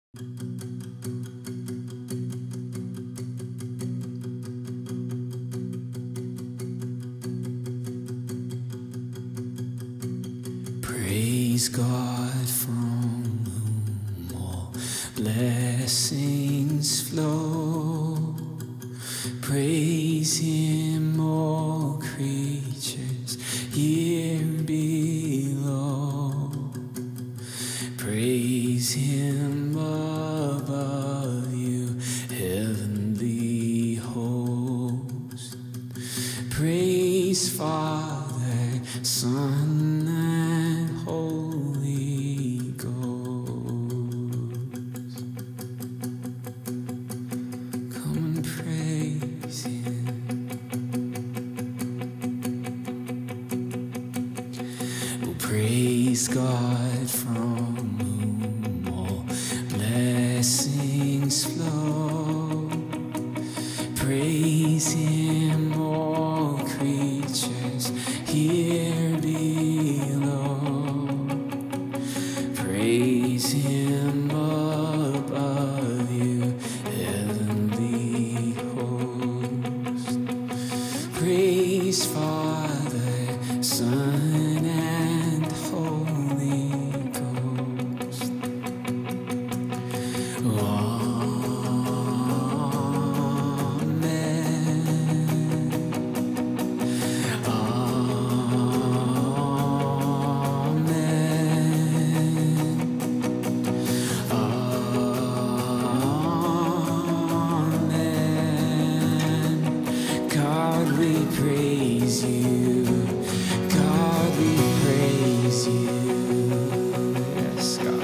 Praise God from whom all blessings flow. Praise Him, all creatures here below. Praise Him above you, heavenly host. Praise Father, Son, and Holy Ghost. Come and praise Him. Oh, praise God from whom all blessings flow. Praise Him, all creatures here below. Praise Him above you, heavenly host. Praise Father, Son, and Holy Ghost. God, we praise you. God, we praise you. Yes, God.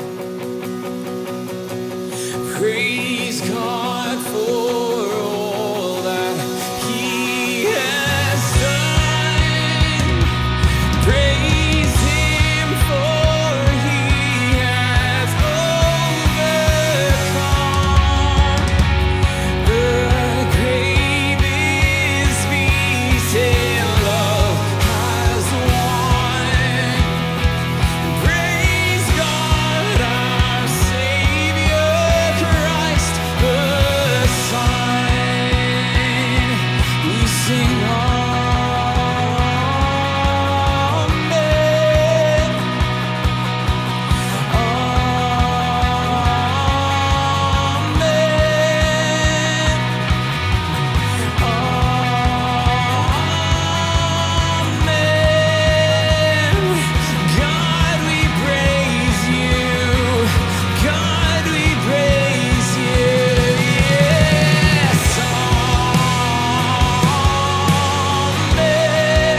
Praise God for all that He has done. Praise Him for He has overcome. The grave is beaten, love has won. Praise God, our Savior, Christ the Son. We sing Amen. Amen. God, we praise you. God, we praise you. Yes. Amen.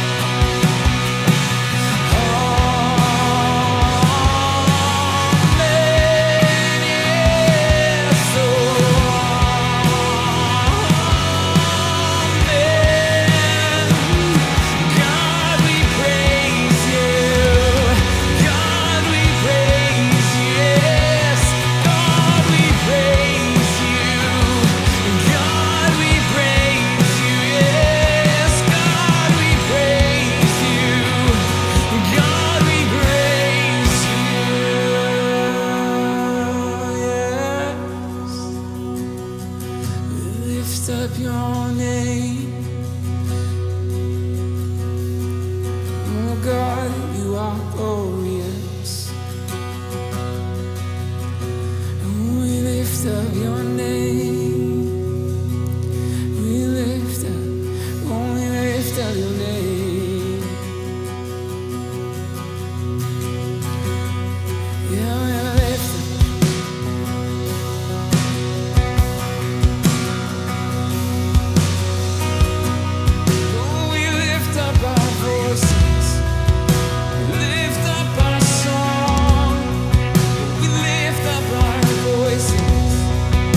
God, we praise you. God, we praise you. Yes. God, we praise you. God, we praise you. Yes. God, we praise you. God, we praise you. Yes. We lift up your name. Oh God, you are glorious. We lift up your name. We lift up, only lift up your name. Yeah, we lift up. Oh, we lift up our voices. We lift up our song. We lift up our voices.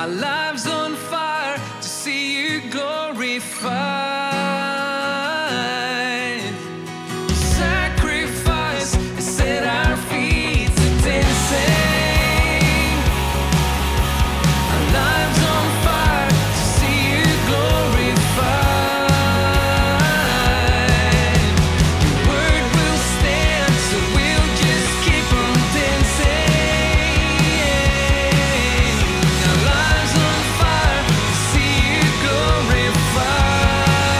our lives on fire to see you glorified. Sacrifice set our feet to dancing. Our lives on fire to see you glorified. Your word will stand, so we'll just keep on dancing. Our lives on fire to see you glorified.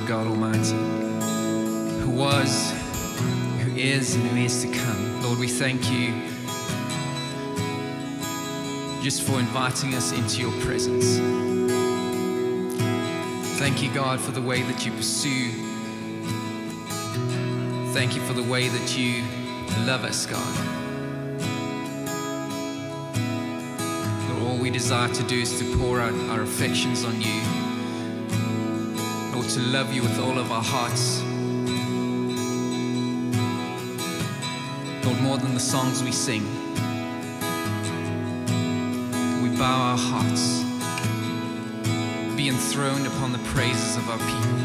Lord God Almighty, who was, who is, and who is to come. Lord, we thank you just for inviting us into your presence. Thank you, God, for the way that you pursue. Thank you for the way that you love us, God. Lord, all we desire to do is to pour out our affections on you. Lord, to love you with all of our hearts. Lord, more than the songs we sing, we bow our hearts, be enthroned upon the praises of our people.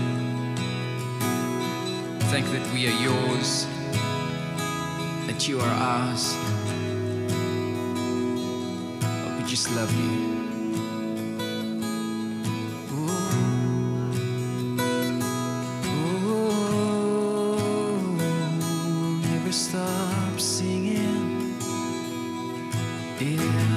Thank you that we are yours, that you are ours. Lord, we just love you. Never stop singing. Yeah.